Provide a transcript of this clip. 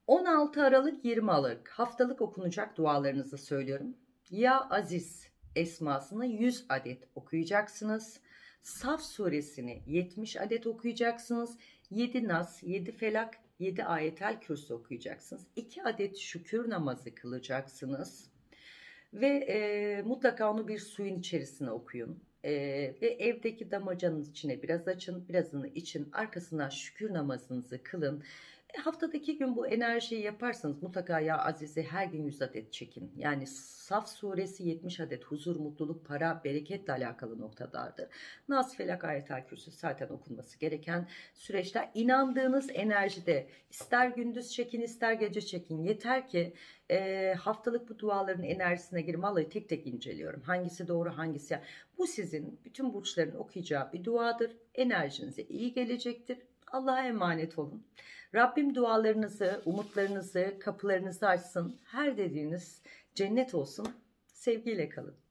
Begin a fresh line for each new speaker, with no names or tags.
16 Aralık 20 Aralık haftalık okunacak dualarınızı söylüyorum. Ya Aziz esmasını 100 adet okuyacaksınız. Saf suresini 70 adet okuyacaksınız. 7 Nas, 7 Felak, 7 Ayetel Kürsü okuyacaksınız. 2 adet şükür namazı kılacaksınız. Ve mutlaka onu bir suyun içerisine okuyun. Ve evdeki damacanın içine biraz açın, birazını için, arkasından şükür namazınızı kılın. Haftada 2 gün bu enerjiyi yaparsanız mutlaka ya Aziz'e her gün 100 adet çekin. Yani Saf suresi 70 adet huzur, mutluluk, para, bereketle alakalı noktalardır. Nas, Felak, Ayetel Kürsü zaten okunması gereken süreçler. İnandığınız enerjide ister gündüz çekin ister gece çekin. Yeter ki haftalık bu duaların enerjisine girin. Vallahi tek tek inceliyorum. Hangisi doğru hangisi. Bu sizin bütün burçların okuyacağı bir duadır. Enerjinize iyi gelecektir. Allah'a emanet olun. Rabbim dualarınızı, umutlarınızı, kapılarınızı açsın. Her dediğiniz cennet olsun. Sevgiyle kalın.